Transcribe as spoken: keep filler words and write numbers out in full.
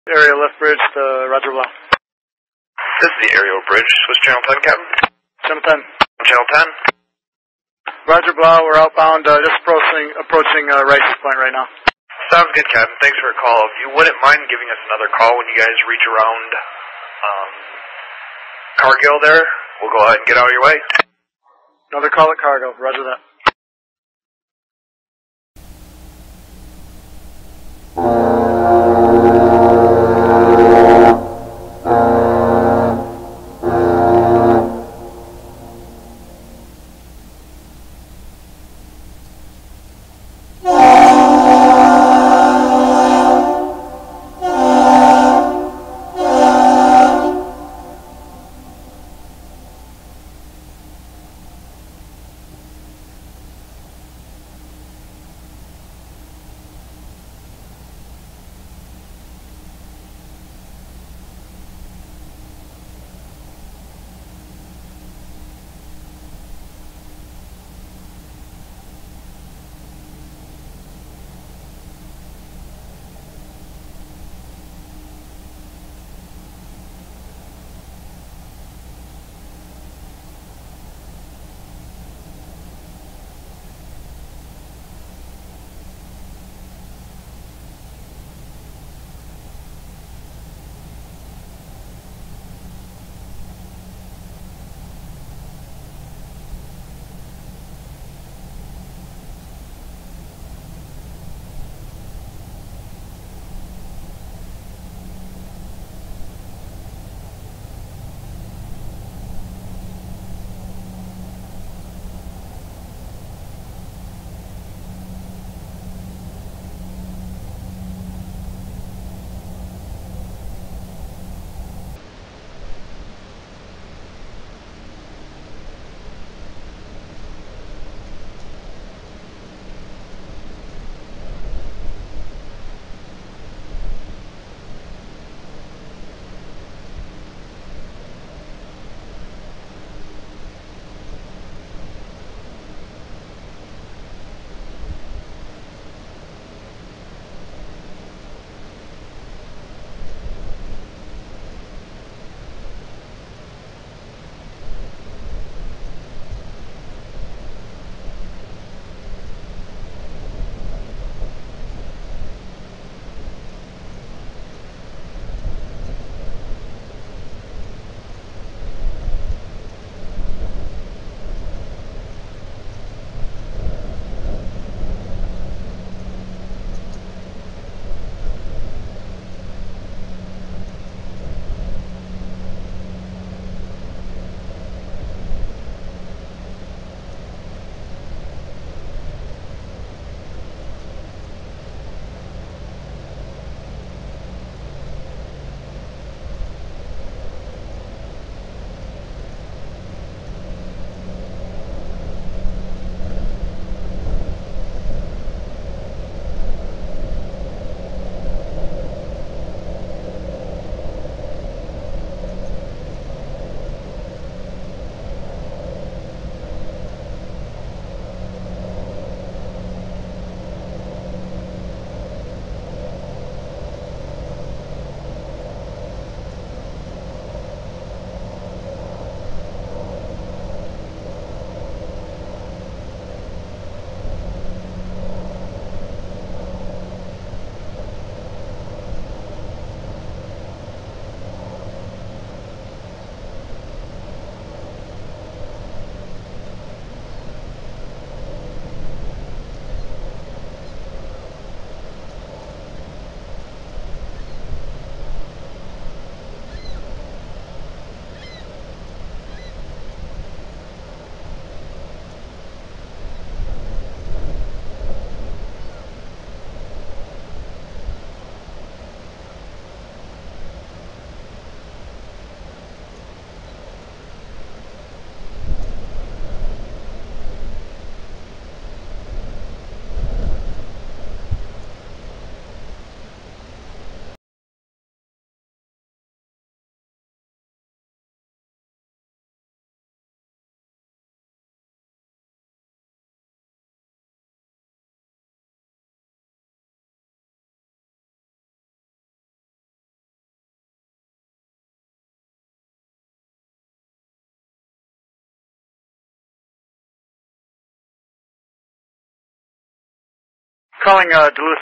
Area left bridge to Roger Blough. This is the aerial bridge. What's Channel ten, Captain? Channel ten. Channel ten? Roger Blough, we're outbound, uh, just approaching, approaching uh, Rice's Point right now. Sounds good, Captain. Thanks for a call. If you wouldn't mind giving us another call when you guys reach around um, Cargill there, we'll go ahead and get out of your way. Another call at Cargill. Roger that. Calling uh, Duluth.